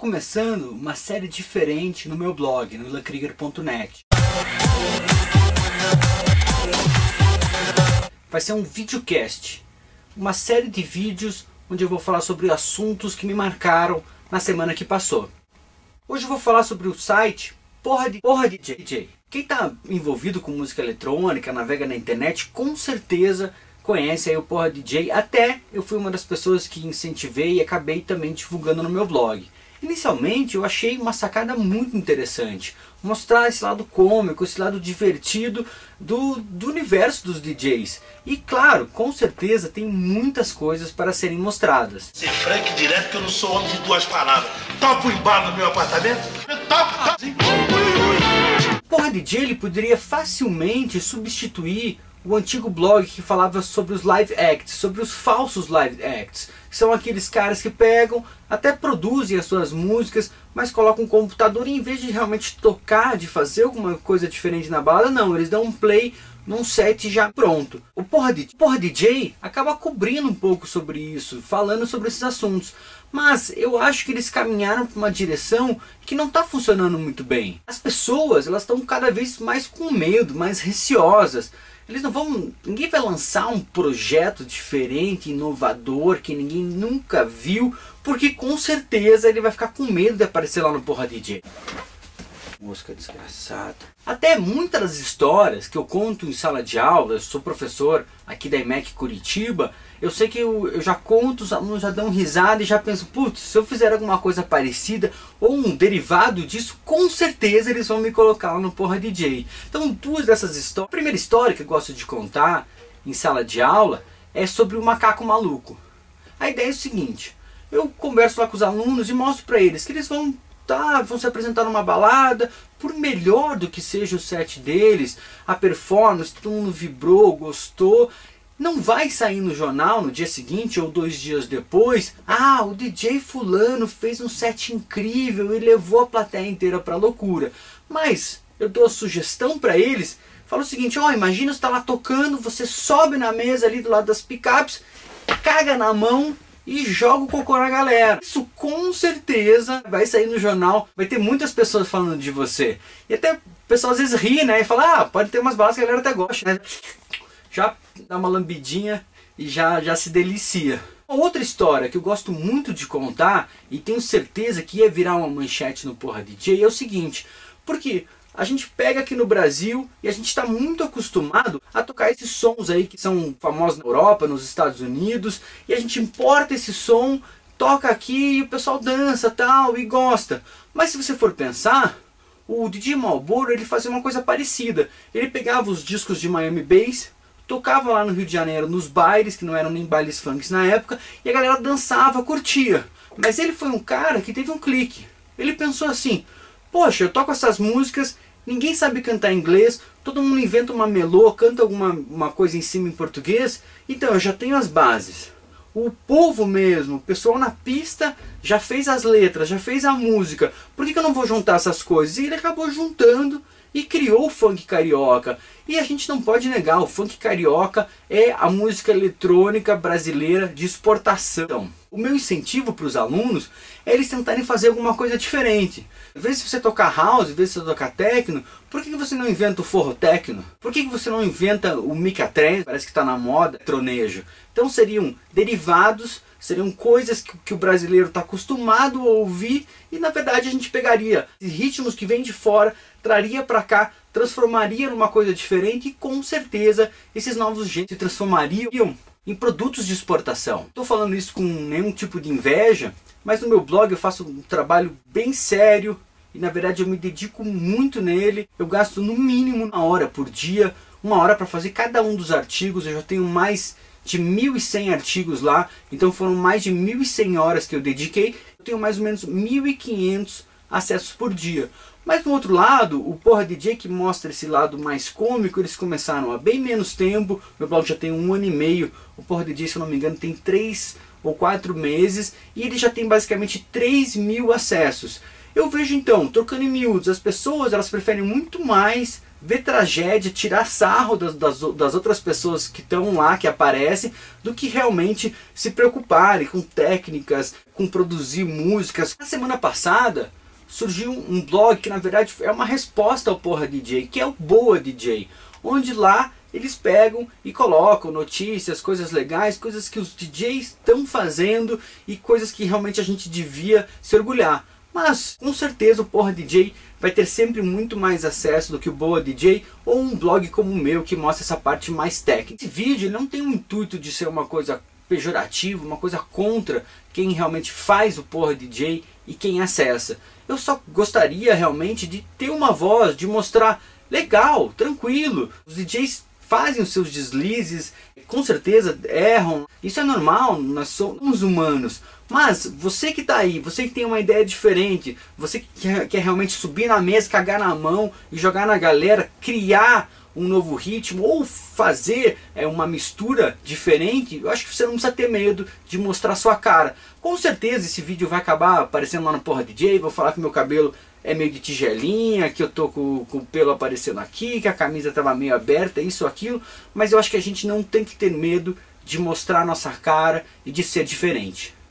começando uma série diferente no meu blog, no ilankrieger.net. Vai ser um videocast, uma série de vídeos onde eu vou falar sobre assuntos que me marcaram na semana que passou. Hoje eu vou falar sobre o site Porra DJ. Quem está envolvido com música eletrônica, navega na internet, com certeza conhece aí o Porra DJ. Até eu fui uma das pessoas que incentivei e acabei também divulgando no meu blog. Inicialmente eu achei uma sacada muito interessante, mostrar esse lado cômico, esse lado divertido do universo dos DJs. E claro, com certeza tem muitas coisas para serem mostradas. Ser franco e direto que eu não sou homem de duas palavras. Topa o embalo no meu apartamento? Topa! Porra DJ ele poderia facilmente substituir o antigo blog que falava sobre os live acts, sobre os falsos live acts. São aqueles caras que pegam, até produzem as suas músicas, mas colocam um computador e em vez de realmente tocar, de fazer alguma coisa diferente na balada, não, eles dão um play num set já pronto. O Porra DJ acaba cobrindo um pouco sobre isso, falando sobre esses assuntos. Mas eu acho que eles caminharam para uma direção que não está funcionando muito bem. As pessoas elas estão cada vez mais com medo, mais receosas. Ninguém vai lançar um projeto diferente, inovador, que ninguém nunca viu, porque com certeza ele vai ficar com medo de aparecer lá no Porra DJ. Música desgraçada. Até muitas das histórias que eu conto em sala de aula, eu sou professor aqui da IMEC Curitiba, eu sei que eu já conto, os alunos já dão risada e já pensam, putz, se eu fizer alguma coisa parecida ou um derivado disso, com certeza eles vão me colocar lá no Porra DJ. Então duas dessas histórias. A primeira história que eu gosto de contar em sala de aula é sobre o macaco maluco. A ideia é o seguinte, eu converso lá com os alunos e mostro para eles que eles vão se apresentar numa balada, por melhor do que seja o set deles, a performance, todo mundo vibrou, gostou, não vai sair no jornal no dia seguinte ou 2 dias depois, o DJ fulano fez um set incrível e levou a plateia inteira para loucura. Mas eu dou a sugestão para eles, falo o seguinte, imagina você está lá tocando, você sobe na mesa ali do lado das picapes, caga na mão e joga o cocô na galera. Isso com certeza vai sair no jornal, vai ter muitas pessoas falando de você. E até o pessoal às vezes ri, né? E fala, pode ter umas baladas que a galera até gosta, né? Já dá uma lambidinha e já se delicia. Uma outra história que eu gosto muito de contar, e tenho certeza que ia virar uma manchete no Porra DJ, é o seguinte. Porque a gente pega aqui no Brasil e a gente está muito acostumado a tocar esses sons aí que são famosos na Europa, nos Estados Unidos, e a gente importa esse som, toca aqui e o pessoal dança tal e gosta. Mas se você for pensar, o DJ Malboro ele fazia uma coisa parecida. Ele pegava os discos de Miami Bass, tocava lá no Rio de Janeiro nos bailes, que não eram nem bailes funks na época, e a galera dançava, curtia. Mas ele foi um cara que teve um clique. Ele pensou assim, poxa, eu toco essas músicas, ninguém sabe cantar inglês, todo mundo inventa uma melô, canta alguma coisa em cima em português, então eu já tenho as bases. O povo mesmo, o pessoal na pista já fez as letras, já fez a música, por que eu não vou juntar essas coisas? E ele acabou juntando e criou o funk carioca. E a gente não pode negar, o funk carioca é a música eletrônica brasileira de exportação. O meu incentivo para os alunos é eles tentarem fazer alguma coisa diferente. Às vezes você tocar house, às vezes você tocar techno, por que você não inventa o forró techno? Por que você não inventa o mica trance? Parece que está na moda, tronejo. Então seriam derivados, seriam coisas que o brasileiro está acostumado a ouvir e na verdade a gente pegaria ritmos que vêm de fora, traria para cá, transformaria numa coisa diferente e com certeza esses novos gêneros se transformariam em produtos de exportação. Estou falando isso com nenhum tipo de inveja, mas no meu blog eu faço um trabalho bem sério e na verdade eu me dedico muito nele. Eu gasto no mínimo 1 hora por dia, 1 hora para fazer cada um dos artigos. Eu já tenho mais de 1.100 artigos lá, então foram mais de 1.100 horas que eu dediquei. Eu tenho mais ou menos 1.500 acessos por dia. Mas do outro lado, o Porra DJ que mostra esse lado mais cômico, eles começaram há bem menos tempo. Meu blog já tem 1 ano e meio, o Porra DJ, se eu não me engano, tem 3 ou 4 meses e ele já tem basicamente 3.000 acessos. Eu vejo então, trocando em miúdos, as pessoas elas preferem muito mais ver tragédia, tirar sarro das outras pessoas que estão lá, que aparecem, do que realmente se preocuparem com técnicas, com produzir músicas. Na semana passada surgiu um blog que na verdade é uma resposta ao Porra DJ, que é o Boa DJ, onde lá eles pegam e colocam notícias, coisas legais, coisas que os DJs estão fazendo e coisas que realmente a gente devia se orgulhar. Mas com certeza o Porra DJ vai ter sempre muito mais acesso do que o Boa DJ ou um blog como o meu que mostra essa parte mais técnica. Esse vídeo não tem o intuito de ser uma coisa pejorativa, uma coisa contra quem realmente faz o Porra DJ e quem acessa. Eu só gostaria realmente de ter uma voz, de mostrar legal, tranquilo. Os DJs fazem os seus deslizes, com certeza erram, isso é normal, nós somos humanos. Mas você que está aí, você que tem uma ideia diferente, você que quer realmente subir na mesa, cagar na mão e jogar na galera, criar um novo ritmo ou fazer uma mistura diferente, eu acho que você não precisa ter medo de mostrar sua cara. Com certeza esse vídeo vai acabar aparecendo lá no Porra DJ, vou falar que meu cabelo é meio de tigelinha, que eu tô com o pelo aparecendo aqui, que a camisa estava meio aberta, isso, aquilo, mas eu acho que a gente não tem que ter medo de mostrar a nossa cara e de ser diferente.